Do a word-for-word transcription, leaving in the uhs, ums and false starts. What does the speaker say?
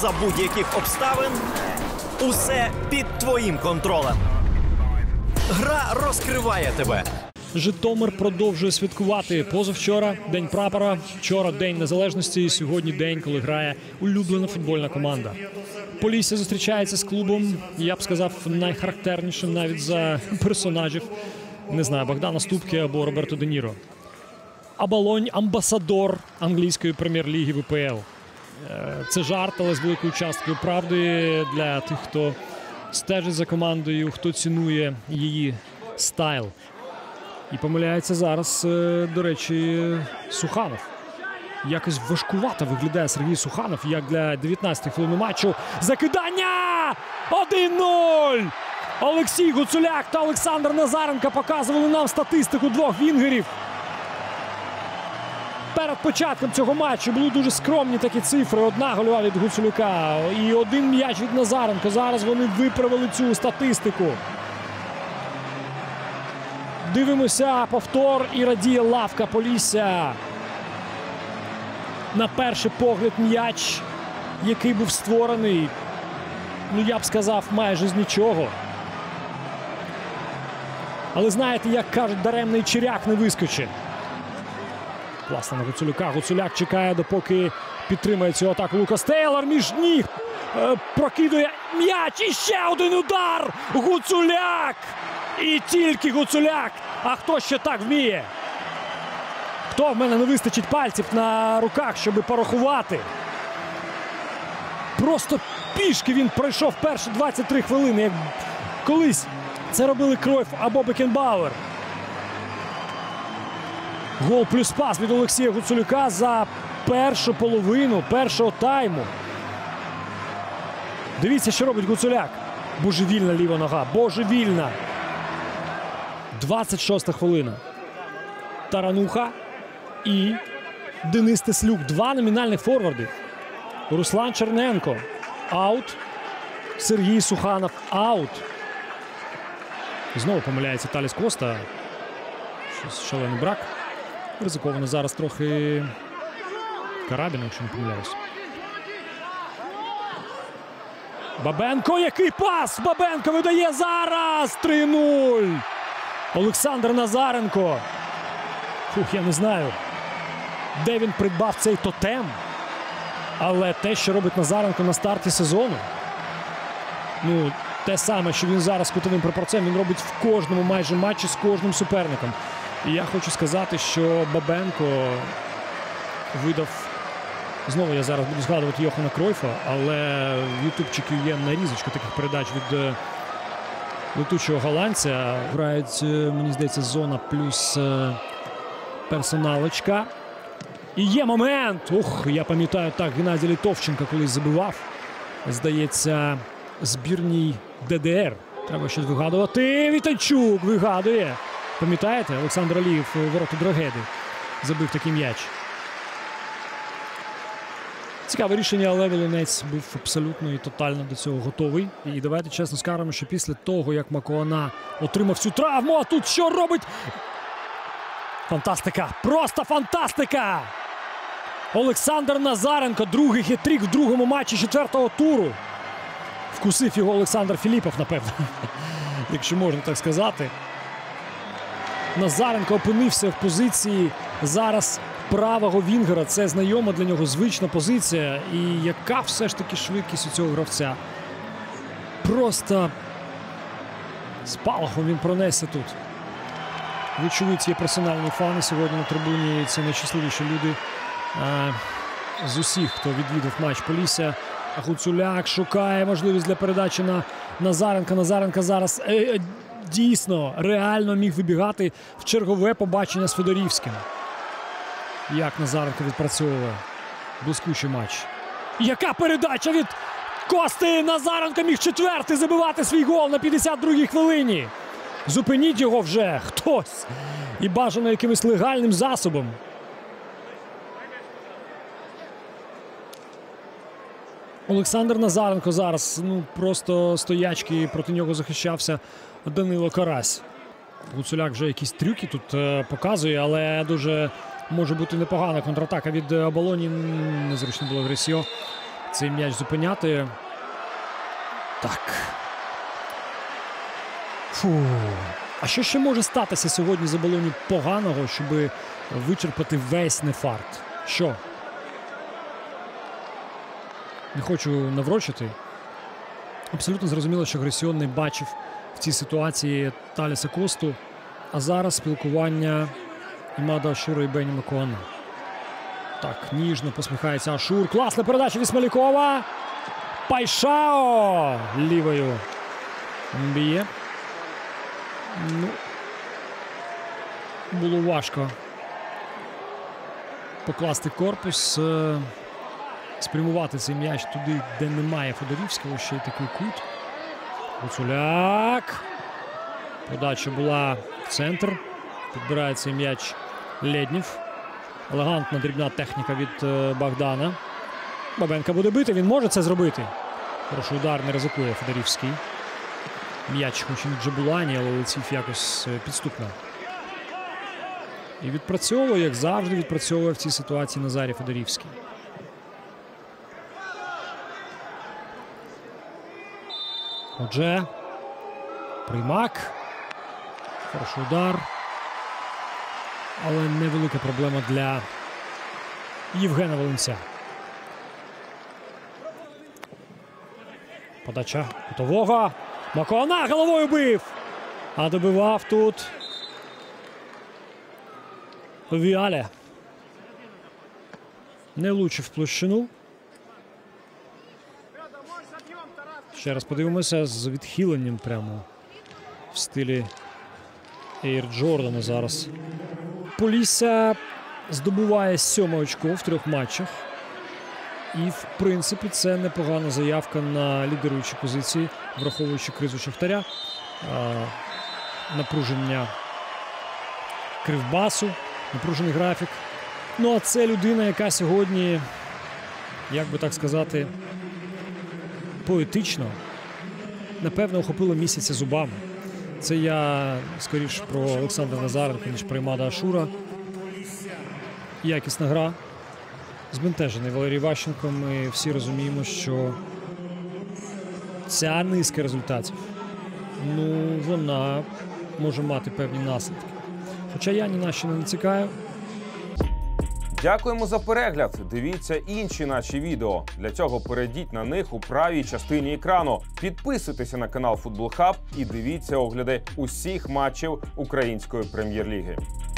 за будь-яких обставин. Усе під твоїм контролем. Гра розкриває тебе. Житомир продовжує святкувати. Позавчора День прапора, вчора День Незалежності, і сьогодні день, коли грає улюблена футбольна команда. Полісся зустрічається з клубом, я б сказав, найхарактернішим навіть за персонажів. Не знаю, Богдана Ступки або Роберто Де Ніро. Оболонь – амбасадор англійської прем'єр-ліги ВПЛ. Це жарт, але з великою часткою правди для тих, хто стежить за командою, хто цінує її стайл. І помиляється зараз, до речі, Суханов. Якось важкувато виглядає Сергій Суханов, як для дев'ятнадцятої хвилини матчу. Закидання! один нуль! Олексій Гуцуляк та Олександр Назаренко показували нам статистику двох вінгерів. Перед початком цього матчу були дуже скромні такі цифри. Одна гольова від Гуцуляка і один м'яч від Назаренко. Зараз вони виправили цю статистику. Дивимося повтор і радіє лавка Полісся. На перший погляд м'яч, який був створений, ну я б сказав, майже з нічого. Але знаєте, як кажуть, даремний черяк не вискочить. Класно на Гуцуляка. Гуцуляк чекає, допоки підтримає цю атаку Лукас Тейлор. Між ніг е, прокидує м'яч. І ще один удар! Гуцуляк! І тільки Гуцуляк! А хто ще так вміє? Хто в мене не вистачить пальців на руках, щоб порахувати? Просто пішки він пройшов перші двадцять три хвилини, як колись це робили Кройф або Бекенбауер. Гол плюс пас від Олексія Гуцуляка за першу половину першого тайму. Дивіться, що робить Гуцуляк. Божевільна ліва нога. Божевільна. двадцять шоста хвилина. Тарануха і Денис Теслюк. Два номінальних форварди. Руслан Черненко. Аут. Сергій Суханов. Аут. Знову помиляється Таліс Коста. Щось шалений брак. Ризиковано зараз трохи Карабіна, якщо не помиляюсь. Бабенко, який пас! Бабенко видає зараз! три нуль! Олександр Назаренко. Фух, я не знаю, де він придбав цей тотем. Але те, що робить Назаренко на старті сезону, ну, те саме, що він зараз кутовим прапорцем, він робить в кожному майже матчі з кожним суперником. І я хочу сказати, що Бабенко видав, знову я зараз буду згадувати Йохана Кройфа, але в ютубчику є нарізочка таких передач від летучого голландця. Грають, мені здається, зона плюс персоналочка. І є момент! Ух, я пам'ятаю так, Геннадій Литовченко колись забивав. Здається, збірній ДДР. Треба щось вигадувати. Вітанчук вигадує. Пам'ятаєте? Олександр Алієв ворота Дрогеди забив такий м'яч. Цікаве рішення, але Волинець був абсолютно і тотально до цього готовий. І давайте чесно скажемо, що після того, як Макуана отримав цю травму, а тут що робить? Фантастика! Просто фантастика! Олександр Назаренко, другий хет-трик в другому матчі четвертого туру. Вкусив його Олександр Філіпов, напевно, якщо можна так сказати. Назаренко опинився в позиції зараз правого вінгера. Це знайома для нього звична позиція. І яка все ж таки швидкість у цього гравця. Просто спалахом він пронесся тут. Вочевидь, є персональні фани сьогодні на трибуні. Це найщасливіші люди а, з усіх, хто відвідав матч Полісся. Гуцуляк шукає можливість для передачі на Назаренка. Назаренко зараз е, дійсно, реально міг вибігати в чергове побачення з Федорівським. Як Назаренко відпрацьовує. Блискучий матч. Яка передача від Кости! Назаренко міг четвертий забивати свій гол на п'ятдесят другій хвилині. Зупиніть його вже хтось. І бажано якимось легальним засобом. Олександр Назаренко зараз, ну, просто стоячки проти нього захищався Данило Карась. Гуцуляк вже якісь трюки тут е, показує, але дуже може бути непогана контратака від Оболоні. Незручно було Гресіо. цей м'яч зупиняти. Так. Фу. А що ще може статися сьогодні за Болоні поганого, щоб вичерпати весь нефарт? Що? Не хочу наврочити. Абсолютно зрозуміло, що Гресіон не бачив в цій ситуації Таліса Косту. А зараз спілкування Імада Ашура і Бені Макуана. Так, ніжно посміхається Ашур. Класна передача від Смолякова. Пайшао лівою б'є. Ну, було важко покласти корпус, спрямувати цей м'яч туди, де немає Федорівського, ще й такий кут. Гуцуляк. Подача була в центр. Підбирає цей м'яч Лєднєв. Елегантна дрібна техніка від Богдана. Бабенка буде бити, він може це зробити. Хороший удар, не ризикує Федорівський. М'яч хоч і від Джабулані, але летів якось підступно. І відпрацьовує, як завжди, відпрацьовує в цій ситуації Назарій Федорівський. Отже, Приймак. Хороший удар. Але невелика проблема для Євгена Волинця. Подача кутового. Макуана головою бив. А добивав тут Віаля. Не влучив в площину. Ще раз подивимося з відхиленням прямо в стилі Ейр Джордана зараз. Полісся здобуває сьоме очко в трьох матчах. І, в принципі, це непогана заявка на лідируючі позиції, враховуючи кризу Шахтаря, напруження Кривбасу, напружений графік. Ну, а це людина, яка сьогодні, як би так сказати, поетично, напевно, охопила місяця зубами. Це я, скоріш, про Олександра Назаренка, ніж про Імада Ашура. Якісна гра. Збентежений Валерій Ващенко. Ми всі розуміємо, що ця низка результатів, ну, вона може мати певні наслідки. Хоча я ні на що не націкаю. Дякуємо за перегляд. Дивіться інші наші відео. Для цього перейдіть на них у правій частині екрану. Підписуйтеся на канал Футбол Хаб і дивіться огляди усіх матчів Української прем'єр-ліги.